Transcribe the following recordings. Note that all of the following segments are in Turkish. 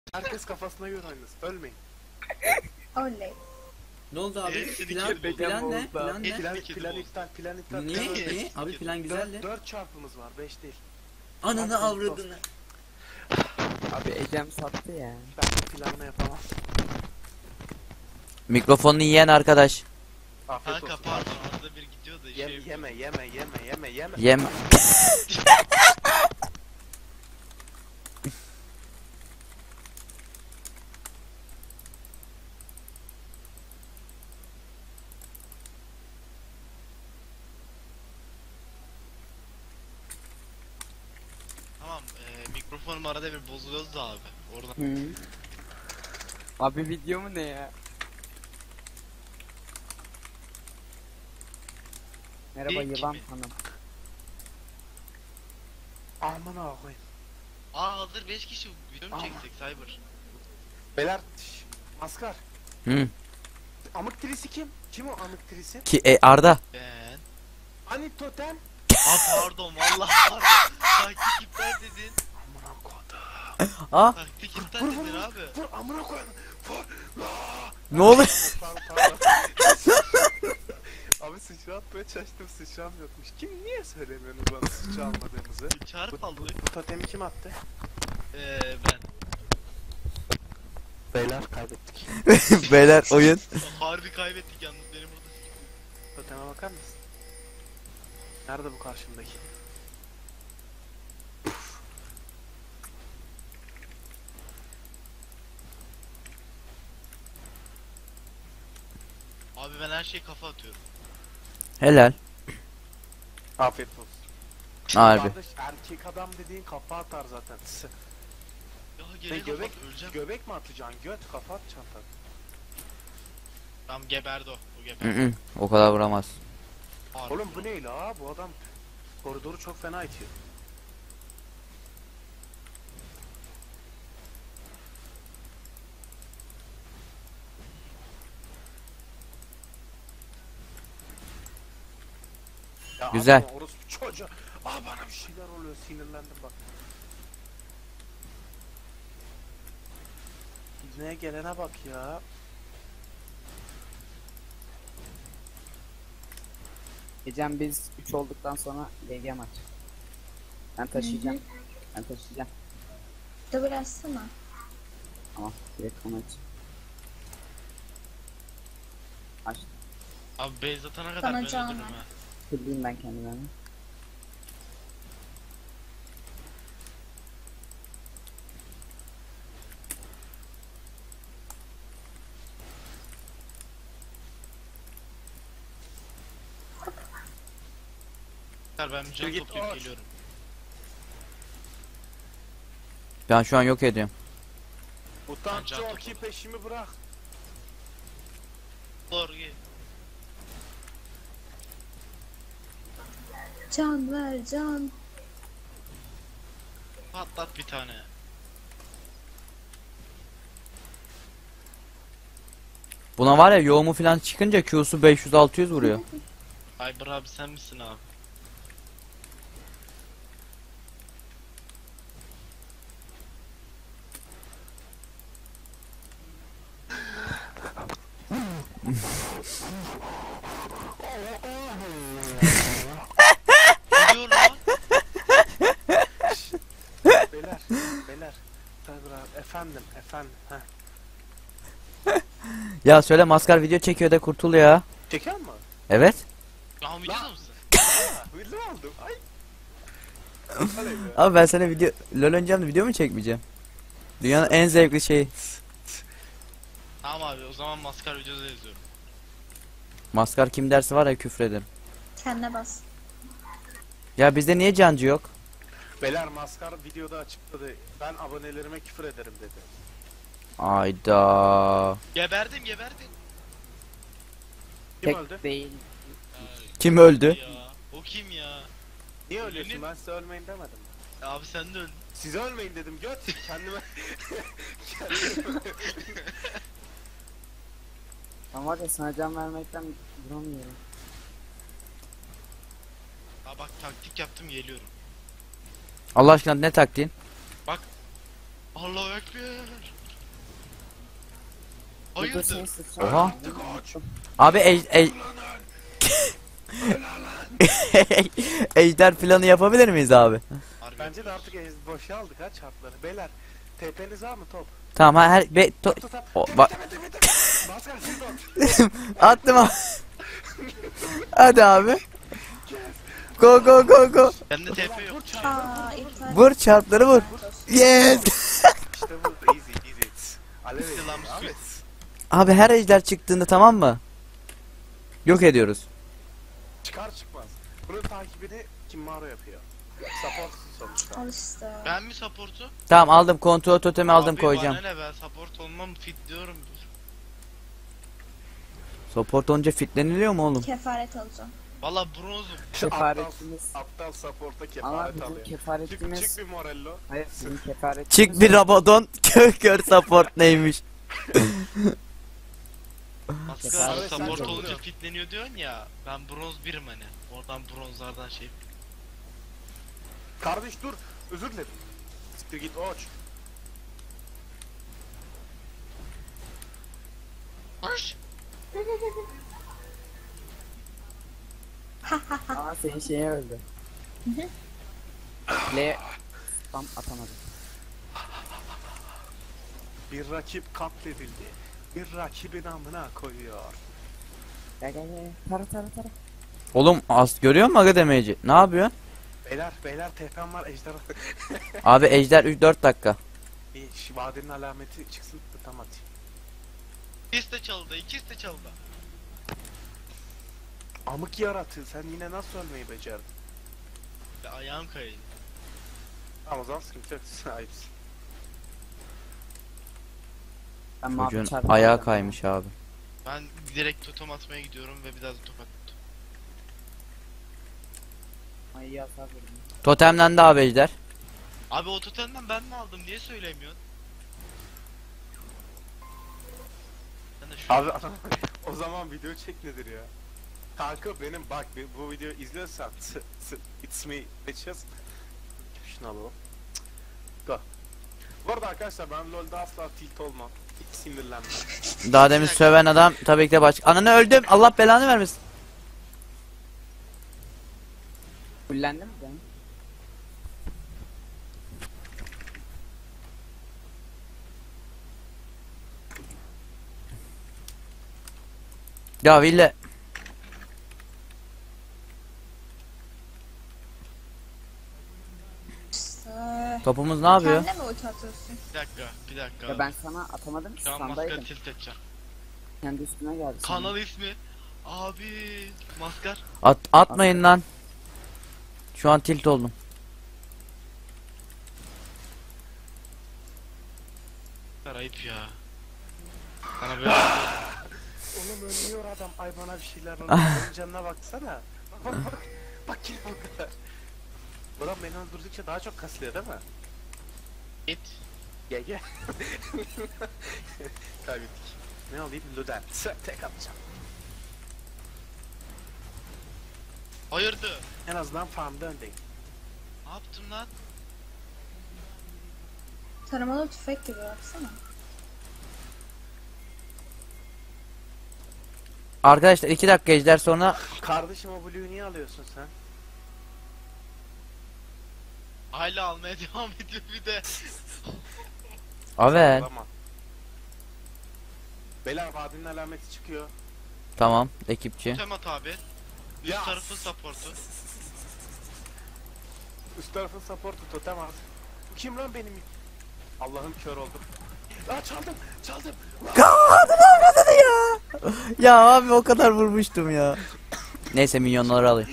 Herkes kafasına göre oynasın. Ölmeyin. Oley. Ne oldu abi? Hepsini Plan, kirledim. plan ne? Plan ne? Plan iptal. Plan iptal. Niye? Niye? Abi plan güzeldi. 4 çarpımız var. 5 değil. Ananı avradını. Abi Ecem sattı ya. Ben de planla yapamam. Mikrofonunu yiyen arkadaş. Afiyet Kanka olsun. pardon arada bir gidiyor da şey yapıyor. Yeme. Yem. Tamam mikrofonum arada bir bozuluyordu da abi. Oradan. Hı. Abi video mu ne ya? Merhaba Değil yılan mi? hanım. Aman ağlayın. Aa hazır 5 kişi video mu Aa. çeksek Cyber? Beyler maskar. Hı. Amık trisi kim? Kim o amık trisi? Arda. Ben. Hani totem? Aa pardon vallahi pardon. Taktik iptal dedin. Amına koydum. Aa, Taktik iptal Vur dedin vur abi. vur amına koydum. Vur. ne oluyor? Pardon. Abi sıçratmaya çalıştım sıçramıyordmuş. Kim niye söylemiyorsunuz bana sıçramadığımızı? Çarp aldı. Bu totemi kim attı? Ben. Beyler kaybettik. Beyler oyun. Harbi kaybettik yalnız benim burada. Toteme bakar mısın? Nerede bu karşımdaki? Abi ben her şeye kafa atıyorum. Helal. Afiyet olsun. Harbi. Kardeş erkek adam dediğin kafa atar zaten. Ya Ne gene kafa göbek, öleceğim. göbek mi atacaksın? Göt kafa atacaksın tabii. Tamam geberdi o. O Hı geberdi. hı, o kadar vuramaz. Harbi. Oğlum bu ne la? Bu adam koridoru çok fena itiyor. Ya Güzel. ama orospu çocuğu. Aa bana bir şeyler oluyor sinirlendim bak. Ne gelene bak ya. Ecem biz 3 olduktan sonra LG maç. Ben taşıyacağım. Ben taşıyacağım. Dur açsana. Tamam direkt onu aç. Aç. Abi base atana kadar Sana ben can öldürürüm ver. ha. Kırayım ben kendime. Ben bir can Git, toplayıp aç. geliyorum. Ben şu an yok ediyorum. Utanç can çok topladım. peşimi bırak. Doğru gel. Can ver can. Patlat bir tane. Buna var ya yoğumu falan çıkınca Q'su 500-600 vuruyor. Cyber abi sen misin abi? Ne diyor lan? Beyler. Cyber abi, efendim. Heh. Ya söyle maskar video çekiyor da kurtul ya. Çeker mi? Evet. Ya videoda mısın? Hırlı oldum. Ay. Oley be. Abi ben sana video LoL oynayacağım da video mu çekmeyeceğim? Dünyanın en zevkli şeyi. Tamam abi o zaman maskar videoda yazıyorum. Maskar kim dersi var ya küfrederim. Kendine bas. Ya bizde niye cancı yok? Beyler maskar videoda açıkladı. Ben abonelerime küfür ederim dedi. Ayda. Geberdim. Kim Tek öldü? değil. Kim öldü? Ya, o kim ya? Niye ölüyorsun? Ölünün- Ben size ölmeyin demedim mi? Abi sen de öldün. Size ölmeyin dedim göt. Kendime... Ben var ya sana can vermekten duramıyorum. Aa bak taktik yaptım geliyorum. Allah aşkına ne taktiğin? Allahu Ekber. Burada seni Hayırdır? sıçrayım. Oha. Abi ejder planı yapabilir miyiz abi? Harbi. Bence de artık boşa aldık ha çarpları. Beyler TP'niz var mı top? Tamam Top. Maskar siz top. attım abi. Hadi abi. Go go go go. Bende TP yok. Aa iptal. Vur çarpları vur. Yes. İşte bu easy. Alev Selam, Ahmet. Abi her ejder çıktığında tamam mı? Yok ediyoruz. Çıkar çıkmaz. Bunun takibini Kimmaro yapıyor. Supportsuz sonuçta. Al işte. Ben mi support'u? Tamam aldım kontrol totemi aldım Abi koyacağım. bana ne, ben support olmam, fit diyorum. Support olunca fitleniliyor mu oğlum? Kefaret alacağım. Valla bronzum. Kefaretimiz. Aptal support'a Ama kefaret bizim alıyor. kefaretimiz. Çık bir Morello. Hayır bizim kefaretimiz. Çık bir Rabadon kör support neymiş? Maskar Kefaret support sen olunca çok- fitleniyor diyorsun ya. Ben bronz birim hani. Oradan bronzlardan şey. Kardeş dur. Özür dilerim. Siktir git oç. Hoş. Aa senin şeye öldü. L spam atamadım. Bir rakip katledildi. Bir rakibin amına koyuyor. Gel gel gel. Tara. Oğlum az görüyor musun aga demeci? Ne yapıyorsun? Beyler TP'm var ejder. Abi ejder 4 dakika. İyi şu vadenin alameti çıksın tam atayım. İkisi de çaldı, ikisi de çaldı. Amık yaratı sen yine nasıl ölmeyi becerdin? Ve ayağım kaydı. Ama o zaman sıkıntı yok sahipsin. Ben mavi Çocuğun çarptım. ayağı kaymış abi. Ben direkt totem atmaya gidiyorum ve bir daha da top attım. Ay iyi hasar verdim. Totemlendi abi ejder. Abi o totemden ben mi aldım diye söylemiyorsun. Ben de şu Abi o zaman video çek nedir ya? Kanka benim bak bu videoyu izliyorsan it's me bitches. Şunu alalım. Go. Bu arada arkadaşlar ben LoL'da asla tilt olmam. Hiç sinirlenmem. Daha demin söven adam tabii ki de başka. Ananı öldüm. Allah belanı vermesin. Fullendi mi ben? Ya Ville. İşte. Topumuz ne yapıyor? Kendine mi ulti atıyorsun? bir dakika. Ya ben sana atamadım ki Şu an maskara standaydım. tilt edeceğim. Kendi üstüne geldi. Kanal ismi. Abi maskar. Atmayın lan. Şu an tilt oldum. Ayıp ya. Sana böyle Oğlum ölüyor adam. Ay bana bir şeyler oluyor. Onun canına baksana. Bak yine o kadar. Bu adam beni öldürdükçe daha çok kasılıyor değil mi? git. Gel. Kaybettik. Ne alayım? Luden. Tek atacağım. Hayırdır? En azından farmda öndeyim. Ne yaptım lan? Taramalı tüfek gibi baksana. Arkadaşlar 2 dakika ejder sonra Kardeşim o Blue'yu niye alıyorsun sen? Hala almaya devam ediyor bir de. Avel. Tamam. Beyler vadinin alameti çıkıyor. Tamam ekipçi. Totem at abi. Üst Ya. tarafın supportu. Üst tarafın supportu totem at. Bu kim lan benim? Allah'ım kör oldum. Aa çaldım. Ya abi o kadar vurmuştum ya. Neyse milyonları alayım.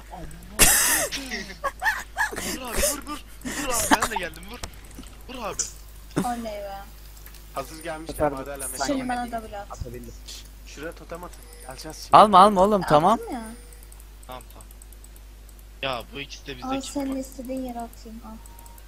Vur abi vur. Vur abi ben de geldim vur. Vur abi. Oley be. Hazır gelmişken Tekrar vade alameti. Ben Şimdi yemedim. bana double at. Atabildim. Şuraya totem at. Geleceğiz şimdi. Alma oğlum tamam. Attım ya. Tamam. Ya bu ikisi de Al bizdeki. senin istediğin yere atayım. Al.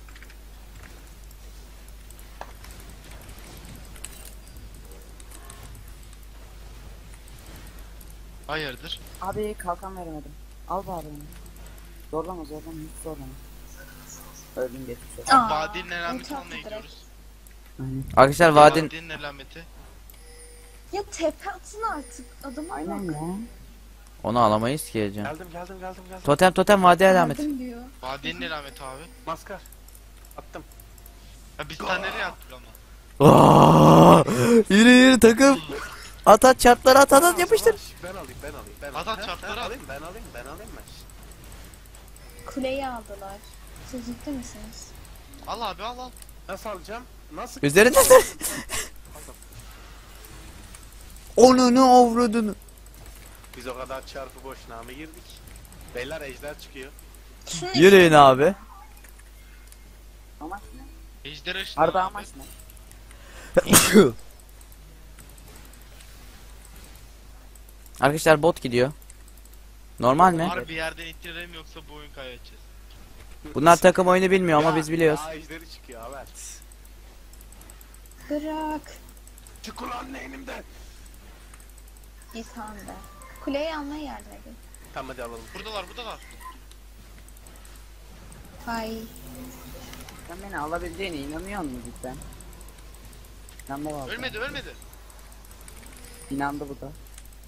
Hayırdır? Abi kalkan veremedim. Al bari onu. Zorlama hiç zorlama. Öldüm geçmiş olsun. Aa, Vadinin ulti alameti attı almaya direkt. gidiyoruz. Aynen. Arkadaşlar vadin Vadinin alameti. Ya tepe atın artık. Adama Aynen bak. ya. onu alamayız ki Ece. Geldim. Totem vadi alameti. Yardım diyor. Vadinin alameti abi. Maskar. Attım. Ya biz sen nereye attık ama? Aa! Yürü takım. At çarplar at yapıştır. Ben alayım. At, Ha, çarpları ben al. alayım ben. Kuleyi aldılar. Siz ciddi misiniz? Al abi al. Nasıl alacağım? Nasıl? Üzerinde Onunu avradını. Biz o kadar çarpı boşuna mı girdik? Beyler ejder çıkıyor. Şunu Yürüyün abi. Amaç ne? Ejderha işte Arda abi. amaç ne? Arkadaşlar bot gidiyor. Normal mi? Harbi bir yerden ittirelim yoksa bu oyun kaybedeceğiz. Bunlar takım oyunu bilmiyor ama Ya, biz biliyoruz. Ya ejderi çıkıyor evet. bırak. Çık ulan neynimden. Git Hande. Kuleyi almaya yardım edin. Tamam hadi alalım. Buradalar. Hay. Sen beni alabileceğine inanıyor musun cidden? İnandı valla. Ölmedi. İnandı bu da.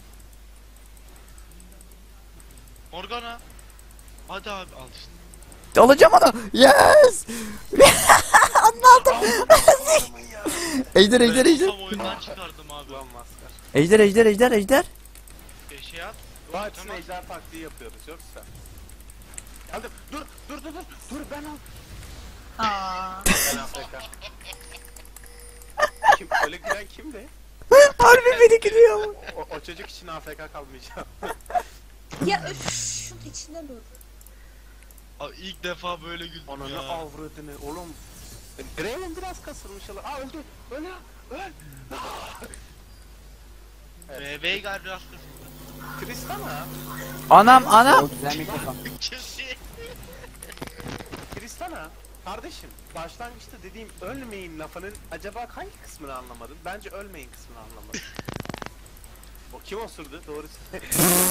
Morgana. Hadi abi al işte. Alacağım onu. Yes. Anladım. ejder. Tam oyundan çıkardım abi. Ulan maskar. Ejder. Şey at. Doğaçın Tamam. ejder taktiği yapıyoruz yoksa. Geldim. Dur ben al. Aa. Ben AFK. Kim öyle gülen kimdi? Harbi beni gülüyor mu? O çocuk için AFK kalmayacağım. Ya öf. Şunun içinde dur. Abi ilk defa böyle güldüm Ananı ya. avradını oğlum. Draven biraz kasılmış olan. Aa öldü. Öl. Veigar biraz kızdı. Tristana. Anam. O güzel mikrofon. Tristana. Kardeşim başlangıçta dediğim ölmeyin lafının acaba hangi kısmını anlamadın? Bence ölmeyin kısmını anlamadım. O kim osurdu? Doğru söyle.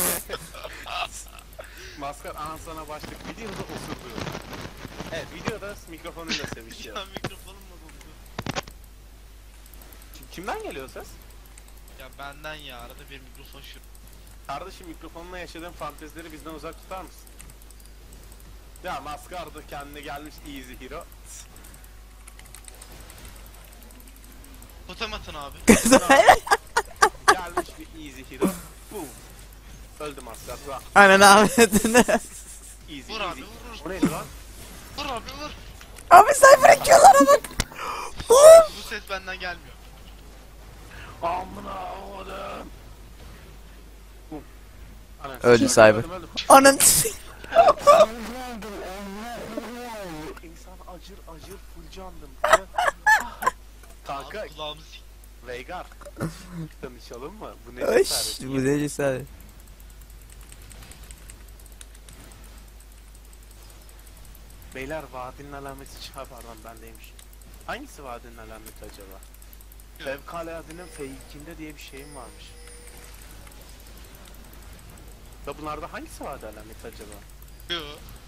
Maskar sana başlık videoda osurdu. Evet videoda mikrofonuyla sevişiyor. Ya mikrofonum bozuldu. Kimden geliyor ses? Ya benden ya arada bir mikrofon şu. Kardeşim mikrofonla yaşadığın fantezileri bizden uzak tutar mısın? Ya Maskar da kendine gelmiş easy hero. Totem atın abi. Gelmiş bir easy hero. Boom. Öldü Maskar. Bak. Aynen ahmetine. Easy Vur easy. abi vur. O neydi lan? Vur abi vur. Abi Cypher'ın Q'lara bak. Bu ses benden gelmiyor. Amına oğlum. Boom. Ana, Öldü Cyber. öldüm. Anın. İnsan acır full candım. Kanka Abi kulağımı sik. Veigar. Tanışalım mı? Bu ne Öş, cesaret? bu ne cesaret. Beyler vadinin alameti çıkar pardon bendeymiş. Hangisi vadinin alameti acaba? Fevkaladenin fake'inde diye bir şeyim varmış. Da bunlarda hangisi vadi alameti acaba? Yo.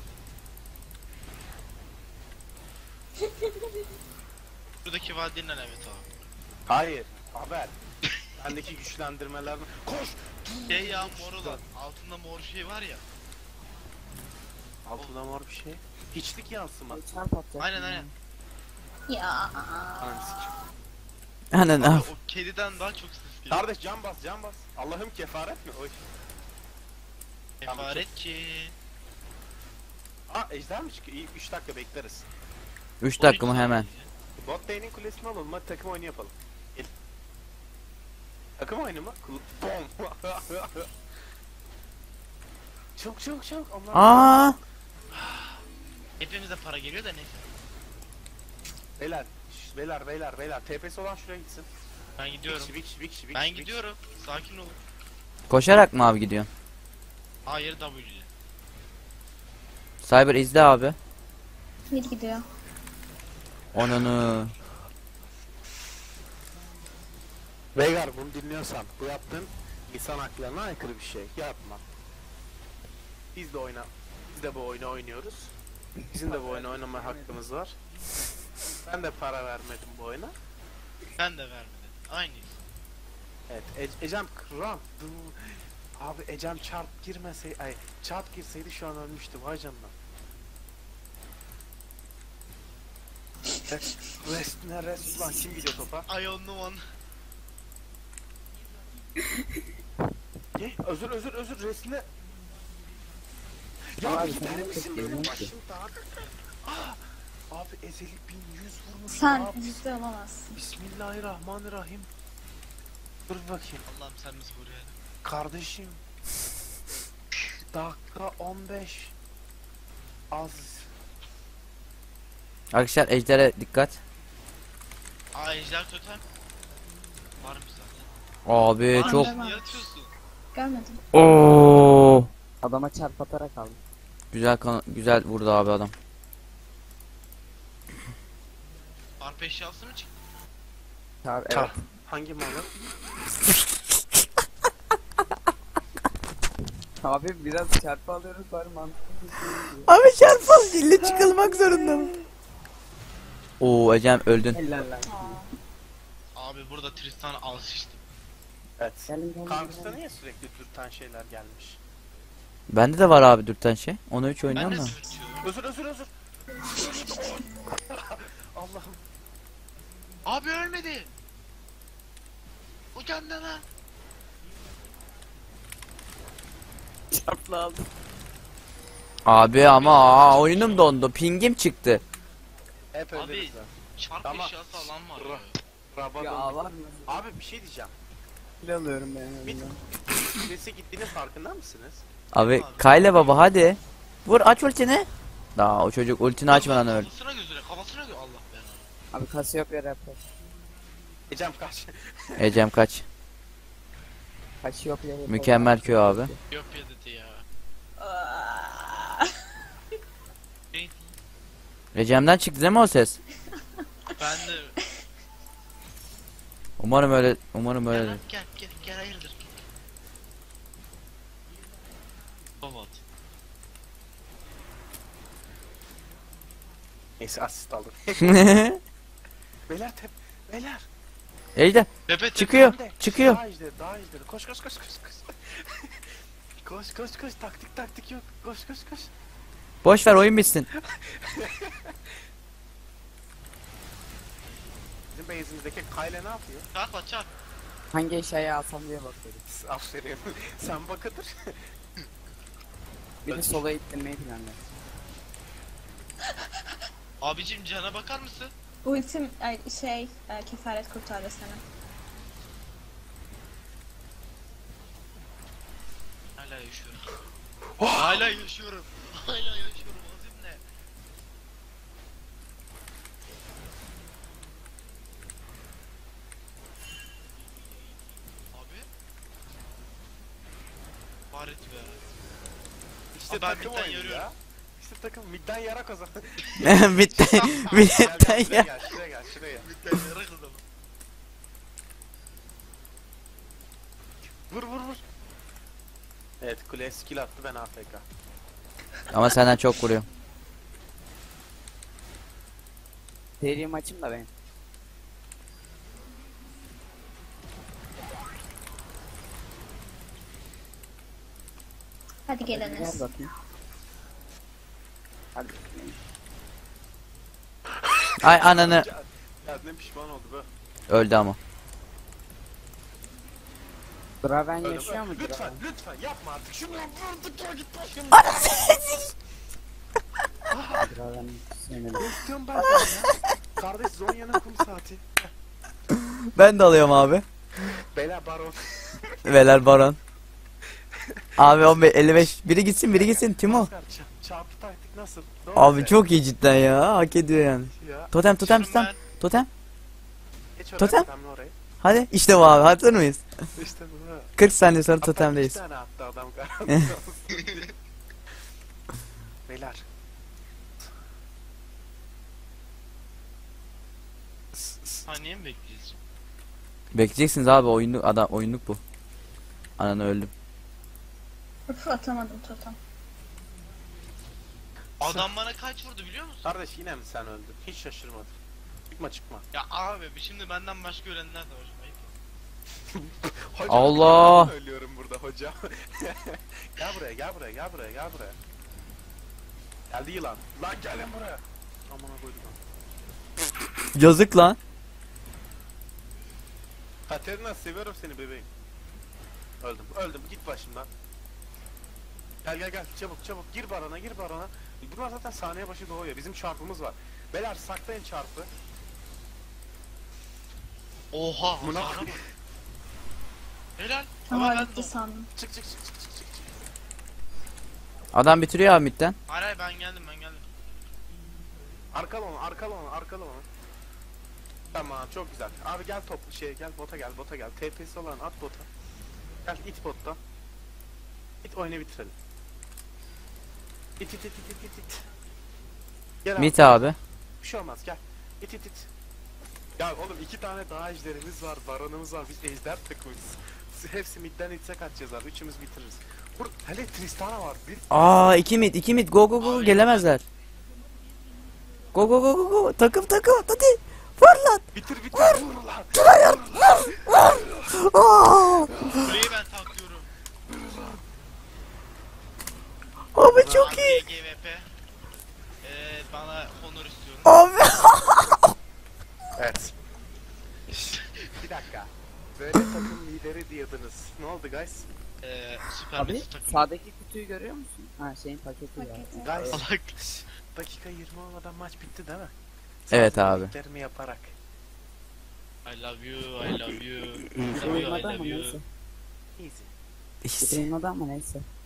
Buradaki vadinin alameti abi. Hayır. Haber. Bendeki güçlendirmeler... Koş! Şey ya mor olan. Altında mor şey var ya. Altında mor bir şey. Hiçlik yansıma. Çarp atacak. Aynen. Ya. Ananı sikeyim. Anın Abi, af. o kediden daha çok ses geliyor. Kardeş can bas. Allah'ım kefaret mi? Oy. Kefaret ki. Aa ejder mi çıkıyor? İyi 3 dakika bekleriz. 3 dakika mı hemen? Bot lane'in kulesini alalım hadi takım oyunu yapalım. Gel. Takım oyunu mu? Bom. Çok Allah. Aa! Hepimize para geliyor da neyse. Beyler. Beyler. TP'si olan şuraya gitsin. Ben gidiyorum. Bir kişi. Ben gidiyorum. Sakin olun. Koşarak mı abi gidiyorsun? Hayır W'de. Cyber izle abi. Mid gidiyor. Onunu. Veigar bunu dinliyorsan bu yaptığın insan haklarına aykırı bir şey. Yapma. Biz de bu oyunu oynuyoruz. Bizim de bu oyunu oynama hakkımız var. Ben de para vermedim bu oyuna. Ben de vermedim. Aynıyız. Evet, Ecem kram. Abi Ecem çarp girmeseydi, ay çarp girseydi şu an ölmüştü. Vay canına. Rest ne rest lan, kim gidiyor topa? I on the one. Ne? Özür resne. Ya Abi, abi sen gider çok misin gezdin benim ki. başımda abi? Ah! Abi ezeli 1100 vurmuş. Sen abi. ciddi olamazsın. Bismillahirrahmanirrahim. Dur bakayım. Allah'ım sen bizi koru yani. Kardeşim. Dakika 15. Az. Arkadaşlar ejdere dikkat. Aa ejder totem. Varmış zaten. Abi Varmış, çok. niye atıyorsun? Görmedim. Oo. Adama çarp atarak aldım. Güzel vurdu abi adam. Arp eşyası mı çıktı? Çarp evet. Çarp. Hangi malı? Abi biraz çarpı alıyoruz bari mantıklı bir şey oluyor. Abi çarpal ille çıkılmak zorunda mı? Oo Ecem öldün. Helal lan. Aa. Abi burada Tristan alıştı. Evet. Gelin. Karşısında niye sürekli dürten şeyler gelmiş? Bende de var abi dürten şey. Ona 3 oynuyor Ben de mu? sürtüyorum. Özür. Allah'ım. Abi ölmedi. Ucan da lan. Çarpla aldım. Abi ama oyunum dondu. Pingim çıktı. Hep Abi, öyle güzel. Çarp Tamam. eşyası alan var ya. Ya Rabadon. ağlar mı? Abi bir şey diyeceğim. Kil alıyorum ben en Bir azından. süresi gittiğinin farkında mısınız? Abi Kayle baba hadi. Vur aç ultini. Daha o çocuk ultini açmadan öldü. Kafasına gözüne kafasına gözüne. Allah belanı. Abi Cassiopeia rapper. Ecem kaç. Ecem kaç. Cassiopeia rapper. Mükemmel köy abi. Yok dedi ya. Şey, Ecem'den çıktı değil mi o ses? ben de Umarım öyle gel, değil. gel hayırdır. Robot. Neyse asist aldım. Beyler beyler. Ejder Bebet çıkıyor. Önde. Çıkıyor. Daha ileri. Koş. koş. Taktik yok. Koş. Boş ver oyun bitsin. Bizim base'imizdeki Kyle ne yapıyor? çarp. Hangi eşyayı alsam diye bakıyorum. Aferin. Sen bakıdır. Bir de sola ittirmeyi planlıyorum. Abicim cana bakar mısın? Ultim kefaret kurtardı seni. Hala yaşıyorum. Hala yaşıyorum. Azim ne? Abi. Barit be. İşte Abi ben takım midden oyunu yarıyorum. ya. İşte takım midden yara kazandı. Bitti. Bitten ya. Şuraya gel. Midden yarak adamı. Vur. Evet kuleye skill attı, ben AFK. Ama senden çok vuruyor. Seri maçım da benim. Hadi Gel geliniz. bakayım. Hadi. Ay ananı. Ya ne pişman oldu be. Öldü ama. Draven Öyle yaşıyor mu lütfen Draven? yapma artık. Şunu vurduk ya, git başım. Draven sevmedim. Ne istiyorum ben ya? Kardeş Zonya'nın kum saati. Ben de alıyorum abi. Beyler baron. Veler baron. Abi 15 55 biri gitsin Timo. Maskar, çarpı taktik nasıl? Doğru Abi mu? çok iyi cidden ya. Hak ediyor yani. Ya. Totem Şunun ben- totem. Geç oraya, Totem. totemle orayı. Hadi işte bu abi. Hazır mıyız? İşte bu. 40 saniye sonra Hatta totemdeyiz. 2 tane attı adam garanti. Beyler. Saniye mi bekleyeceğiz? Bekleyeceksiniz abi oyunluk bu. Ananı öldüm. Uf, atamadım totem. Adam bana kaç vurdu biliyor musun? Kardeş yine mi sen öldün? Hiç şaşırmadım. Çıkma çıkma. Ya abi şimdi benden başka ölenler de var. Ayıp. Hocam, Allah! ben ölüyorum burada hocam. Gel buraya gel buraya gel buraya gel buraya. Geldi yılan. Lan gelin buraya. Amına koydum. Yazık lan. Katerina seviyorum seni bebeğim. Öldüm öldüm git başımdan. Gel gel gel çabuk çabuk gir barana gir barana. Bunlar zaten saniye başı doğuyor. Bizim çarpımız var. Beyler saklayın çarpı. Oha Buna- hasara bak. Helal. Ama Ama ben bitti de... sandım. Çık çık çık çık çık çık. Adam bitiriyor abi midden. Hayır hayır ben geldim ben geldim. Arkala onu arkala onu arkala onu. Tamam çok güzel. Abi gel top gel bota gel bota gel. TP'si olan at bota. Gel it botta. İt oyunu bitirelim. İt it it it it it it. Gel abi. Mit abi. Bir şey olmaz gel. İt it it. Ya oğlum 2 tane daha ejderimiz var, baronumuz var. Biz ejder takımıyız. Hepsi midden itse kaçacağız abi. Üçümüz bitiririz. Hele Tristana var. Bir Aa 2 mid go go go gelemezler. Go go go go go takım hadi. Vur lan. bitir vur lan. Aa! Kuleyi ben takıyorum. Abi çok iyi. GVP. Bana honor istiyorum. Abi. Evet. Bir dakika. Böyle takım lideri diyordunuz. Ne oldu guys? Süper Abi Mesut takımı. sağdaki kutuyu görüyor musun? Ha şeyin paketi ya. Paketi. Guys. Salak. Dakika 20 olmadan maç bitti değil mi? Evet Sadece abi. liglerimi yaparak. I love you, I love you. I love you, I Bitiremeden love mı you. neyse. Easy. İşte. Bitiremeden mı neyse.